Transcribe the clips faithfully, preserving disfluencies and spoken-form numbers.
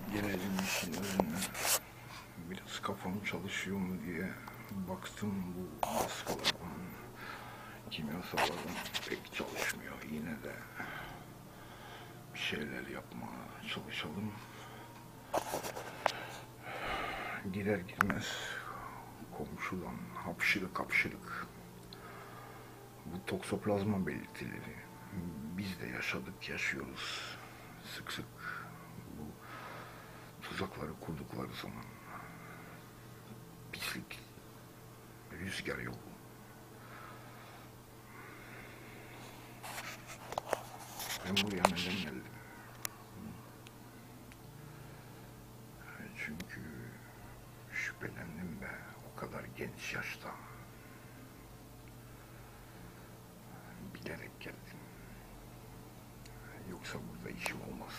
Gelelim işin özüne. Biraz kafam çalışıyor mu diye baktım, bu baskılardan, kimyasallardan pek çalışmıyor. Yine de bir şeyler yapmaya çalışalım. Girer girmez komşudan hapşırık hapşırık bu toksoplazma belirtileri, biz de yaşadık, yaşıyoruz sık sık. Bu tuzakları kurdukları zaman pislik, rüzgar yolu. Ben buraya neden geldim? Çünkü şüphelendim be, o kadar genç yaşta. Bilerek geldim. Yoksa burada işim olmaz.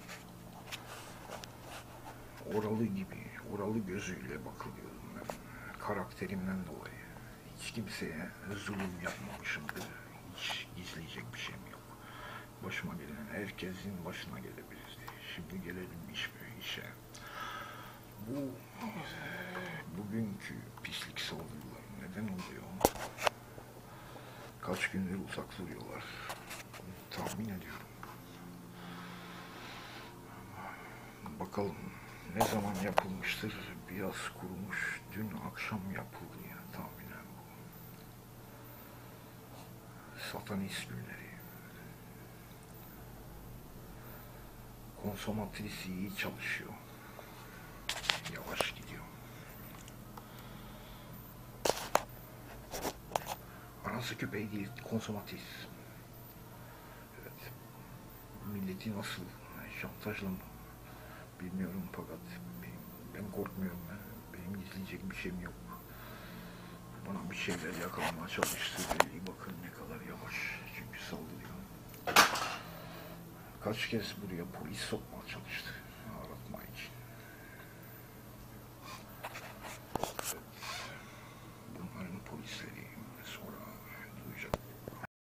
Oralı gibi, oralı gözüyle bakılıyordum ben. Karakterimden dolayı. Hiç kimseye zulüm yapmamışımdır. Hiç gizleyecek bir şeyim yok. Başıma gelen herkesin başına gelebilirdi. Şimdi gelelim iş ve işe. Bu bugünkü pislik saldırıları neden oluyor? Kaç gündür uzak duruyorlar. Tahmin ediyorum. Bakalım ne zaman yapılmıştır? Biraz kurumuş. Dün akşam yapıldı ya, tahminen bu. Satanist günleri. Konsomatris iyi çalışıyor. Yavaş gidiyor. Anası köpeği değil, konsomatris. Evet. Milleti nasıl şantajla mı? Bilmiyorum fakat ben korkmuyorum ben. Benim gizleyecek bir şeyim yok. Bana bir şeyler yakalamaya çalıştı. Belli, bakın ne kadar yavaş. Çünkü saldırıyor. Kaç kez buraya polis sokmaya çalıştı.